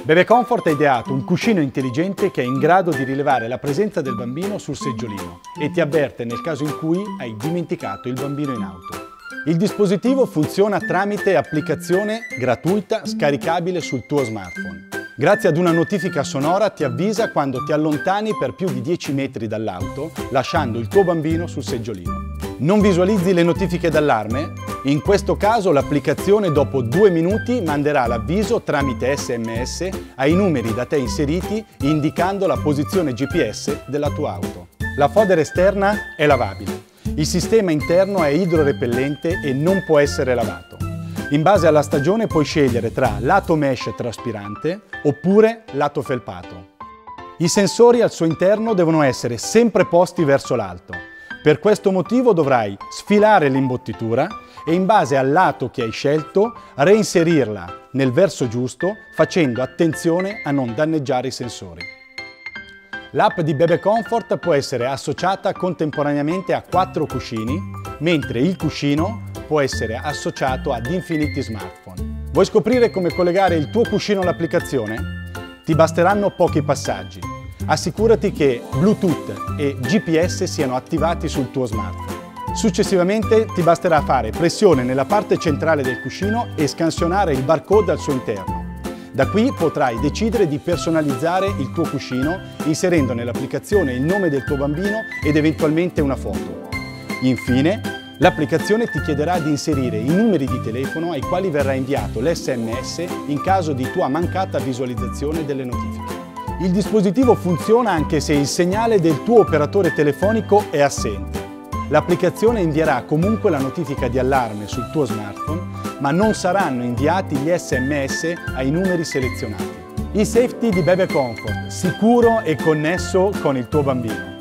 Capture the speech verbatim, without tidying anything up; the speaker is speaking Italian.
BebeComfort ha ideato un cuscino intelligente che è in grado di rilevare la presenza del bambino sul seggiolino e ti avverte nel caso in cui hai dimenticato il bambino in auto. Il dispositivo funziona tramite applicazione gratuita scaricabile sul tuo smartphone. Grazie ad una notifica sonora ti avvisa quando ti allontani per più di dieci metri dall'auto, lasciando il tuo bambino sul seggiolino. Non visualizzi le notifiche d'allarme? In questo caso l'applicazione dopo due minuti manderà l'avviso tramite S M S ai numeri da te inseriti indicando la posizione G P S della tua auto. La fodera esterna è lavabile. Il sistema interno è idrorepellente e non può essere lavato. In base alla stagione puoi scegliere tra lato mesh traspirante oppure lato felpato. I sensori al suo interno devono essere sempre posti verso l'alto. Per questo motivo dovrai sfilare l'imbottitura e in base al lato che hai scelto reinserirla nel verso giusto facendo attenzione a non danneggiare i sensori. L'app di BebeComfort può essere associata contemporaneamente a quattro cuscini, mentre il cuscino può essere associato ad infiniti smartphone. Vuoi scoprire come collegare il tuo cuscino all'applicazione? Ti basteranno pochi passaggi. Assicurati che Bluetooth e G P S siano attivati sul tuo smartphone. Successivamente ti basterà fare pressione nella parte centrale del cuscino e scansionare il barcode al suo interno. Da qui potrai decidere di personalizzare il tuo cuscino inserendo nell'applicazione il nome del tuo bambino ed eventualmente una foto. Infine, l'applicazione ti chiederà di inserire i numeri di telefono ai quali verrà inviato l'S M S in caso di tua mancata visualizzazione delle notifiche. Il dispositivo funziona anche se il segnale del tuo operatore telefonico è assente. L'applicazione invierà comunque la notifica di allarme sul tuo smartphone, ma non saranno inviati gli S M S ai numeri selezionati. eSafety di BebeComfort, sicuro e connesso con il tuo bambino.